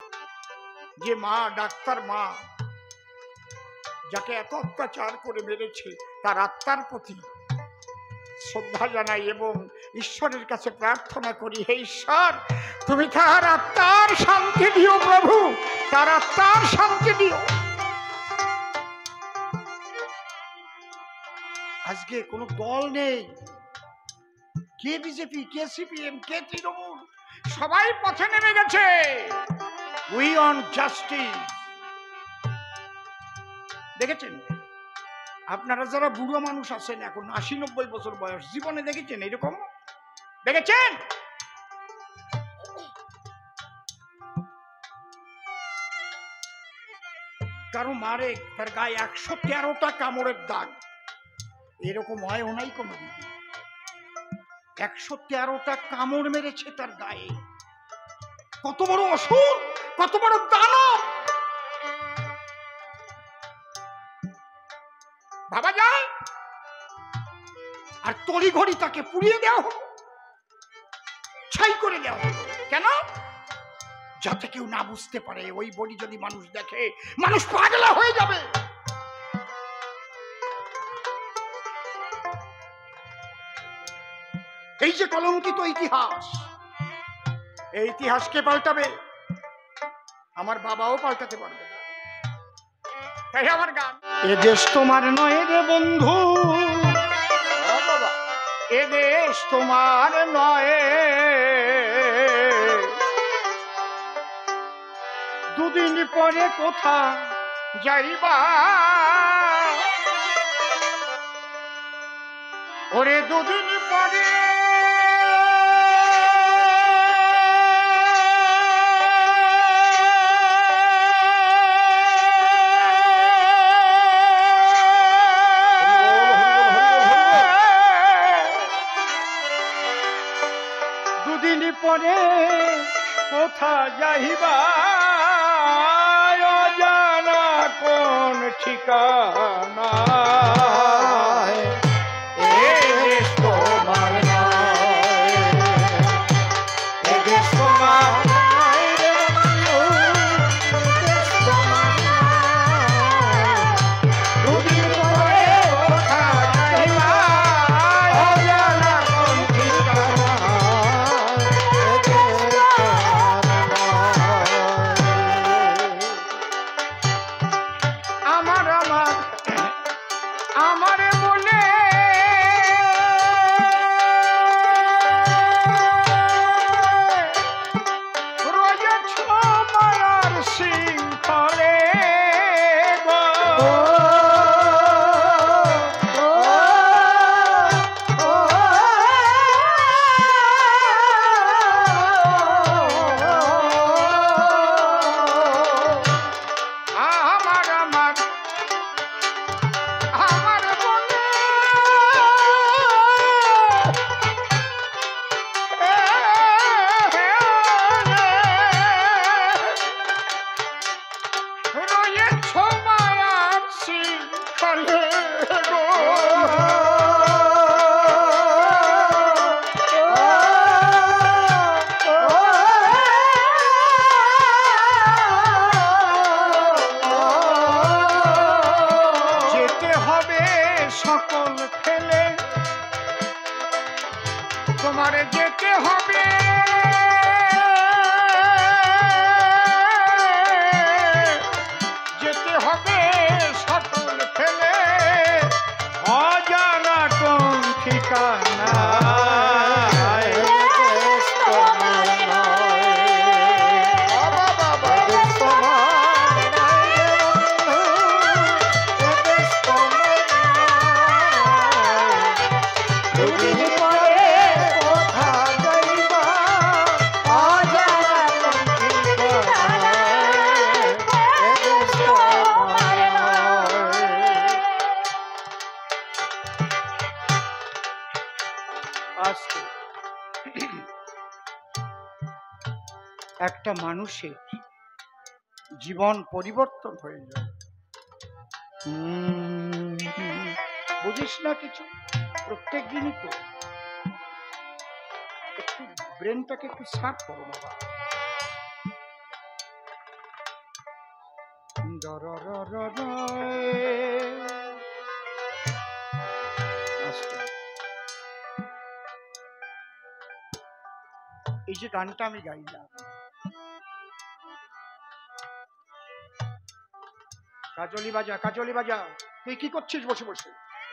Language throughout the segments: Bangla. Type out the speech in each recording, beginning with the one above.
যে মা, ডাক্তার মা, যাকে এত অত্যাচার করে মেরেছে, তার আত্মার প্রতি শ্রদ্ধা জানাই এবং ঈশ্বরের কাছে প্রার্থনা করি, হে ঈশ্বর, তুমি তার আত্মার শান্তি দিও প্রভু, তার আত্মার শান্তি দিও। আজকে কোনো দল নেই, কে বিজেপি, কে সিপিএম, কে তৃণমূল, সবাই পথে নেমে গেছে। We want justice. দেখেছেন আপনারা যারা বুড়ো মানুষ আছেন, এখন ৮০-৯০ বছর বয়স, জীবনে দেখেছেন এরকম? দেখেছেন? কারো মারে তার গায়ে ১১৩টা কামড়ের দাগ, এরকম হয় নাই কোনোদিন। ১১৩টা কামড় মেরেছে তার গায়ে। কত বড় অসুর, কত বড় দানব ভাবা যায়। আর তড়িঘড়ি তাকে পুড়িয়ে দেওয়া হলো, ছাই করে দেওয়া হলো। কেন? যাতে কেউ না বুঝতে পারে। ওই বডি যদি মানুষ দেখে, মানুষ পাগলা হয়ে যাবে। এই যে কলঙ্কিত ইতিহাস, এই ইতিহাসকে পাল্টাবে? আমার বাবাও পাল্টাতে পারবে না। তাই আমার গান, এ দেশ তোমার নয় রে বন্ধু, এ দেশ তোমার নয়, দুদিন পরে কোথা যাইবা, ওরে দুদিন পরে পরে কোথা যাইবা, জানা কোন ঠিকানা, তোমারে যেতে হবে, যেতে হবে সকল ফেলে, অজানা কোন ঠিকানা, একটা মানুষের জীবন পরিবর্তন হয়ে যায়। বুঝিস না কিছু? প্রত্যেক দিনই তো একটু ব্রেনটাকে একটু শার্প করো বাবা। এই যে গানটা আমি গাইলাম, কাজলি বাজা, কাজলি বাজা। তুই কি করছিস বসে বসে?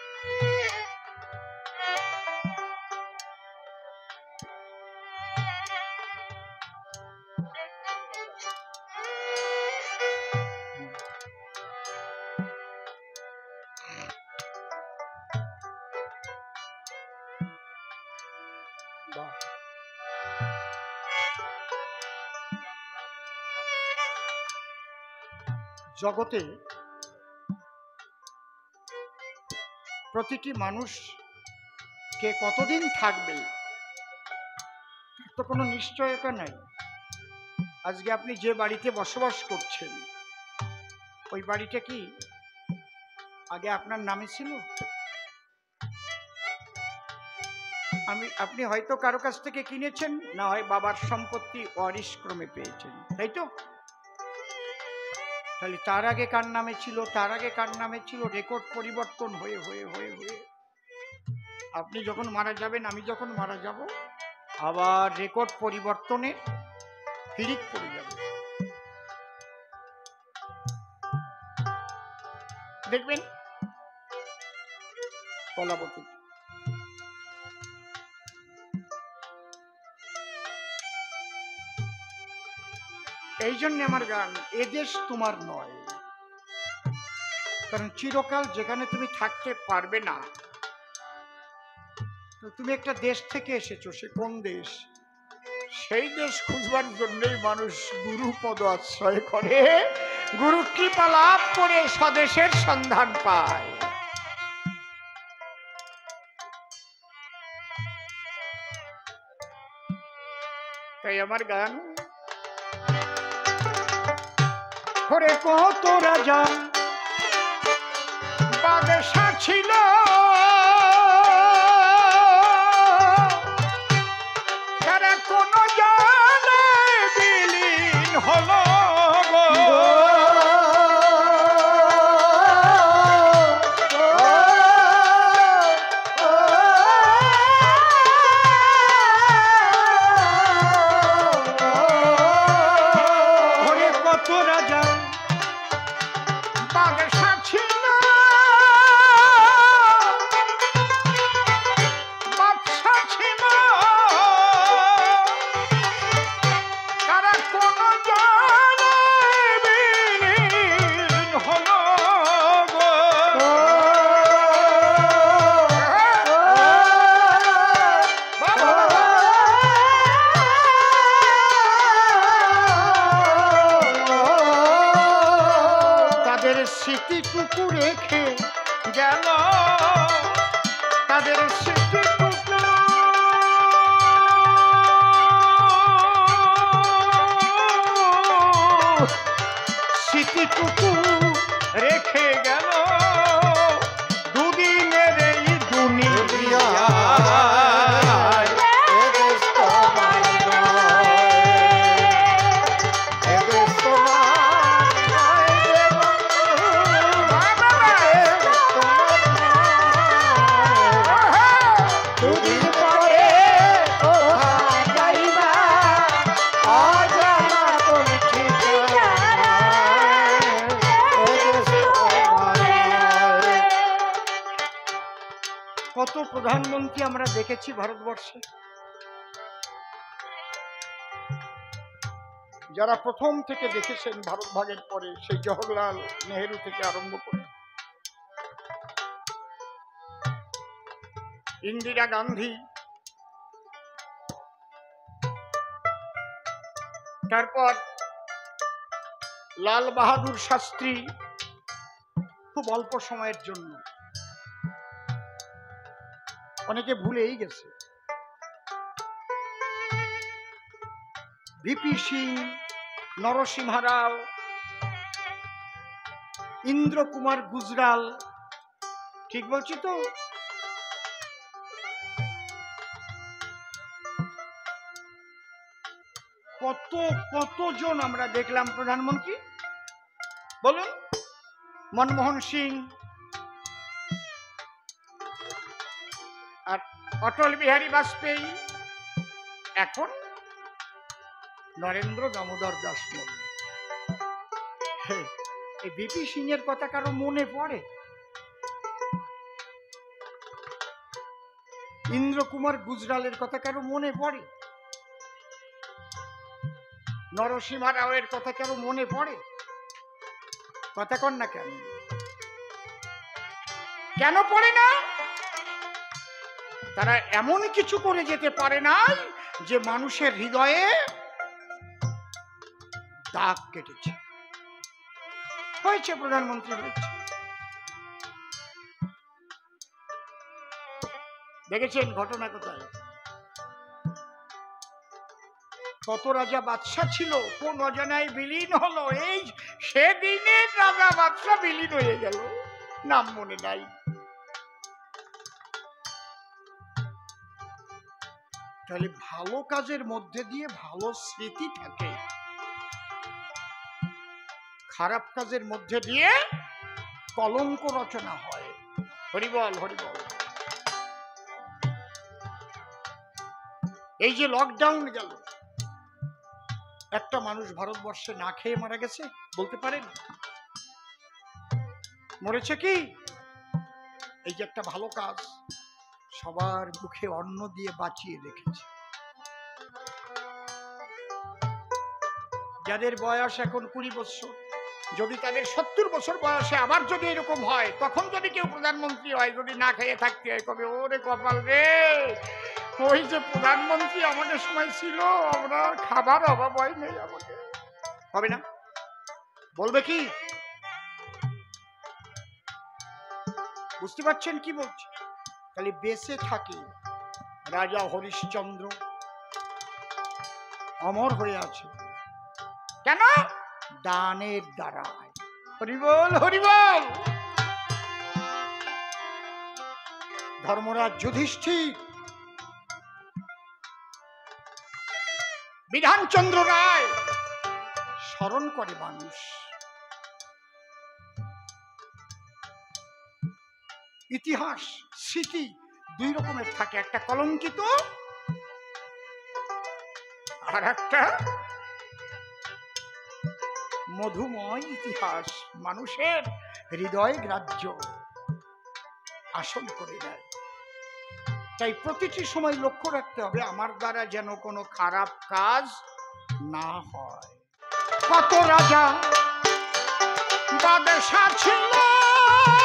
জগতে প্রতিটি মানুষ কে কতদিন থাকবে তো কোনো নিশ্চয়তা নাই। আজকে আপনি যে বাড়িতে বসবাস করছেন ওই বাড়িটা কি আগে আপনার নামে ছিল? আপনি হয়তো কারো কাছ থেকে কিনেছেন, না হয় বাবার সম্পত্তি ওয়ারিশক্রমে পেয়েছেন, তাই তো? তাহলে তার আগে কার নামে ছিল, তার আগে কার নামে ছিল, রেকর্ড পরিবর্তন হয়ে হয়ে হয়ে হয়ে আপনি যখন মারা যাবেন, আমি যখন মারা যাব, আবার রেকর্ড পরিবর্তনে হিড়িক পড়ে যাবে। দেখবেন কলাবতী। এই জন্য আমার গান, এদেশ তোমার নয়। কারণ চিরকাল যেখানে তুমি থাকতে পারবে না, তুমি একটা দেশ থেকে এসেছো, সে কোন দেশ? সেই দেশ খুঁজবার জন্যই মানুষ গুরু পদ আশ্রয় করে, গুরু কৃপা লাভ করে স্বদেশের সন্ধান পায়। তাই আমার গান, ওরে কত রাজা বাদশা ছিল, তারা কোন জানে বিলীন হলো। স্মৃতিটুকু রেখে গেল, তাদের স্মৃতিটুকু রেখে গেল দুদিনের এই দুনিয়া। কত প্রধানমন্ত্রী আমরা দেখেছি ভারতবর্ষে, যারা প্রথম থেকে দেখেছেন ভারত ভাগের পরে, সেই জওহরলাল নেহেরু থেকে আরম্ভ করে ইন্দিরা গান্ধী, তারপর লাল বাহাদুর শাস্ত্রী, খুব অল্প সময়ের জন্য, অনেকে ভুলেই গেছে, ভিপি সিং, নরসিংহ রাও, ইন্দ্র কুমার গুজরাল, ঠিক বলছি তো? কতজন আমরা দেখলাম প্রধানমন্ত্রী। বলুন? মনমোহন সিং আর অটল বিহারী বাজপেয়ী, এখন নরেন্দ্র দামোদর দাস মোদী। এই বিপি সিং এর কথা কারো মনে পড়ে? ইন্দ্র কুমার গুজরালের কথা কারো মনে পড়ে? নরসিংহ রাওয়ের কথা কারো মনে পড়ে? কথা কন না কেন? কেন পড়ে না? তারা এমন কিছু করে যেতে পারে না যে মানুষের হৃদয়ে দাগ কেটেছে। হয়েছে, প্রধানমন্ত্রী হয়েছে, দেখেছেন ঘটনা কোথায়? কত রাজা বাদশা ছিল, কোন অজানায় বিলীন হলো। এই সেদিনের রাজা বাদশা বিলীন হয়ে গেল, নাম মনে নাই। তাহলে ভালো কাজের মধ্যে দিয়ে ভালো স্মৃতি থাকে, খারাপ কাজের মধ্যে দিয়ে কলঙ্ক রচনা হয়। হরিবল হরিবল। এই যে লকডাউন গেল, একটা মানুষ ভারতবর্ষে না খেয়ে মারা গেছে, বলতে পারেন? মরেছে কি? এই যে একটা ভালো কাজ, সবার মুখে অন্ন দিয়ে বাঁচিয়ে রেখেছে। যাদের বয়স এখন 20 বছর, যদি তাদের 70 বছর বয়সে আবার যদি এরকম হয়, তখন যদি কেউ প্রধানমন্ত্রী হয়, যদি না খেয়ে থাকতে হয়, কবে ওরে কপাল রে, ওই যে প্রধানমন্ত্রী আমাদের সময় ছিল, আমরা খাবার অভাব হয় নেই, আমাকে হবে না? বলবে কি? বুঝতে পারছেন কি বলছি? তাহলে বেঁচে থাকে রাজা হরিশ্চন্দ্র, অমর হয়ে আছে কেন? দানের দ্বারায়। হরিবল হরিবল। ধর্মরাজ যুধিষ্ঠির, বিধানচন্দ্র রায় স্মরণ করে মানুষ। ইতিহাস স্মৃতি দুই রকমের থাকে, একটা কলঙ্কিত আর একটা মধুময় ইতিহাস, মানুষের হৃদয় গ্রাহ্য আসন করে দেয়। তাই প্রতিটি সময় লক্ষ্য রাখতে হবে আমার দ্বারা যেন কোনো খারাপ কাজ না হয়। কত রাজা বাদশা ছিল,